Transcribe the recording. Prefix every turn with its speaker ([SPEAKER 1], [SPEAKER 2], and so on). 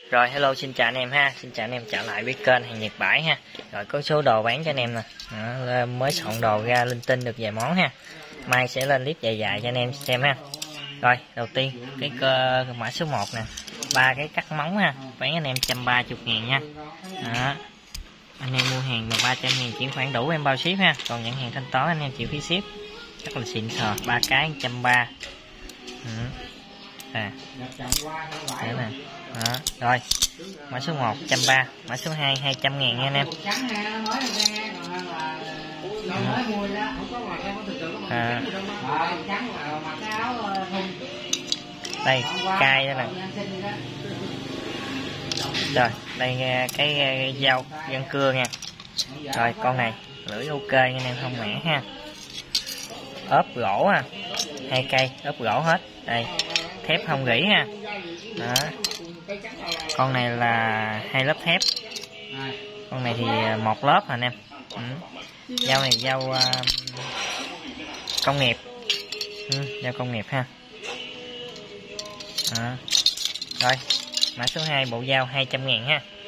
[SPEAKER 1] Rồi hello, xin chào anh em ha, xin chào anh em trở lại với kênh Hàng Nhật Bãi ha. Rồi có số đồ bán cho anh em nè. Đó, mới soạn đồ ra linh tinh được vài món ha. Mai sẽ lên clip dài cho anh em xem ha. Rồi đầu tiên cái mã số 1 nè, 3 cái cắt móng ha, bán anh em 130.000 nha. Đó. Anh em mua hàng mà 300.000 chuyển khoản đủ em bao ship ha. Còn nhận hàng thanh toán anh em chịu phí ship. Rất là xịn sò, 3 cái 130. Đấy nè. Đó. Rồi mã số 1 130, mã số 2 200.000 nha anh em. Đây cay đó nè. Rồi đây cái dao răng cưa nha. Rồi con này lưỡi ok nha anh em, không mẻ ha. Ốp gỗ ha, 2 cây ốp gỗ hết. Đây thép không rỉ ha. Đó. Con này là 2 lớp thép, con này thì 1 lớp hả anh em. Dao này dao công nghiệp, dao công nghiệp ha. Đó. Rồi mã số 2 bộ dao 200.000 ha.